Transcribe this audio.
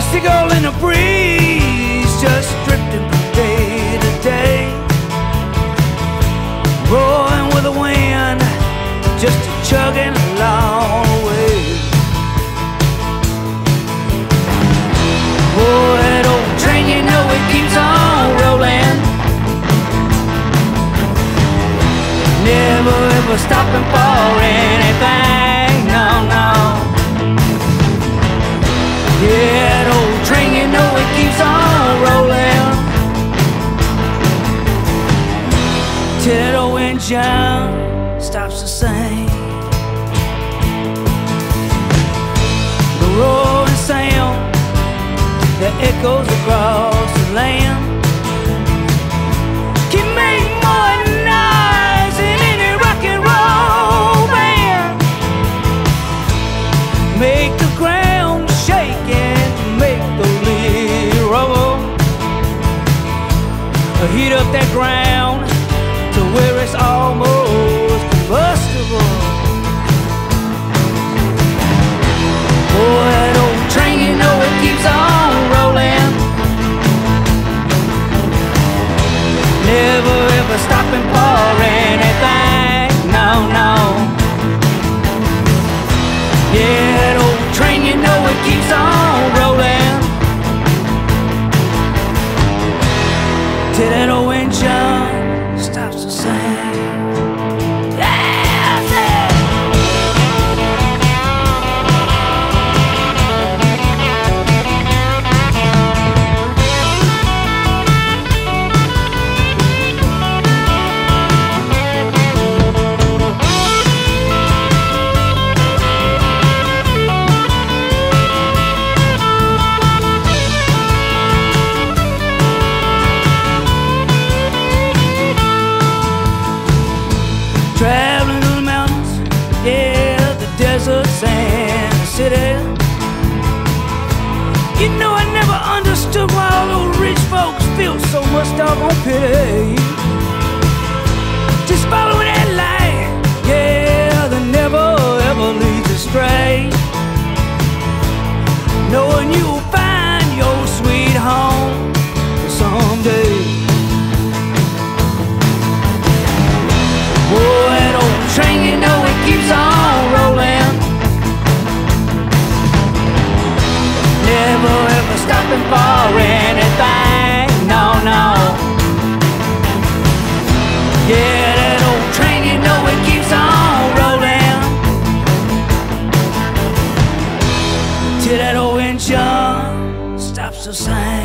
seagull in the breeze, just drifting from day to day, roaring with the wind, just chugging along the way. Oh, that old train, you know it keeps on rolling, never ever stopping for anything, no, no. Yeah, that old train, you know it keeps on rolling, till that old engine stops to sing. The roaring sound that echoes across the land can make more noise than any rock and roll band. Make the ground shake and make the lead roll. Heat up that ground to where it's almost combustible. Oh, that old train, you know it keeps on rolling, never ever stopping for anything, no, no. Yeah, that old train, you know it keeps on rolling, till that old engine stops to sing. Traveling through the mountains, yeah, the deserts and the city. You know, I never understood why all those rich folks feel so much doggone pity. Just following that light, yeah, that never ever leads astray, knowing you'll find your sweet home someday. Oh, that old train, you know it keeps on rolling, never ever stopping for anything, no, no. Yeah, that old train, you know it keeps on rolling, till that old engine stops to sing.